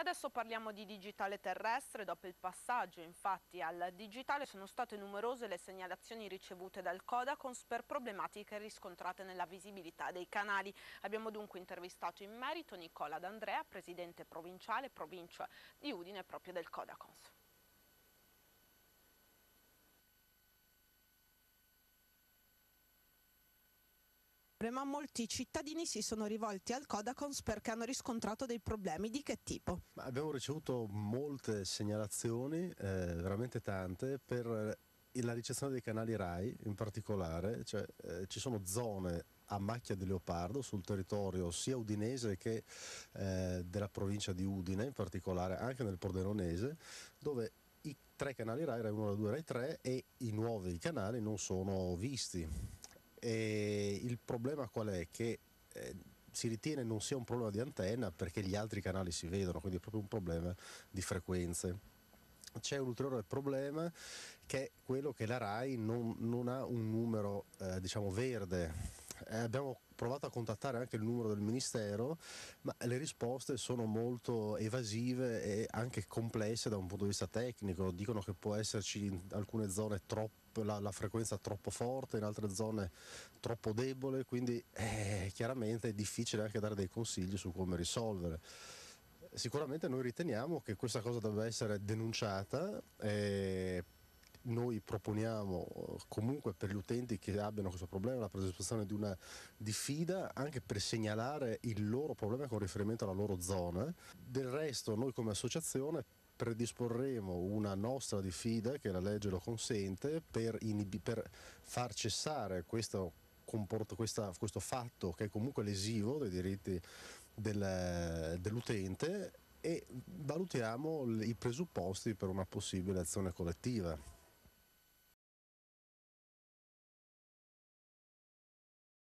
Adesso parliamo di digitale terrestre. Dopo il passaggio infatti al digitale sono state numerose le segnalazioni ricevute dal Codacons per problematiche riscontrate nella visibilità dei canali. Abbiamo dunque intervistato in merito Nicola D'Andrea, presidente provinciale provincia di Udine proprio del Codacons. Ma molti cittadini si sono rivolti al Codacons perché hanno riscontrato dei problemi. Di che tipo? Abbiamo ricevuto molte segnalazioni, veramente tante, per la ricezione dei canali RAI in particolare, cioè ci sono zone a macchia di leopardo sul territorio sia udinese che della provincia di Udine, in particolare anche nel Pordenonese, dove i tre canali RAI, Rai 1, Rai 2, Rai 3 e i nuovi canali non sono visti. E il problema qual è? Che si ritiene non sia un problema di antenna perché gli altri canali si vedono, quindi è proprio un problema di frequenze. C'è un ulteriore problema che è quello che la RAI non ha un numero diciamo verde. Abbiamo provato a contattare anche il numero del Ministero, ma le risposte sono molto evasive e anche complesse da un punto di vista tecnico. Dicono che può esserci in alcune zone la frequenza troppo forte, in altre zone troppo debole, quindi chiaramente è difficile anche dare dei consigli su come risolvere. Sicuramente noi riteniamo che questa cosa debba essere denunciata. Noi proponiamo comunque per gli utenti che abbiano questo problema la predisposizione di una diffida anche per segnalare il loro problema con riferimento alla loro zona. Del resto noi come associazione predisporremo una nostra diffida, che la legge lo consente, per far cessare questo fatto che è comunque lesivo dei diritti dell'utente, e valutiamo i presupposti per una possibile azione collettiva.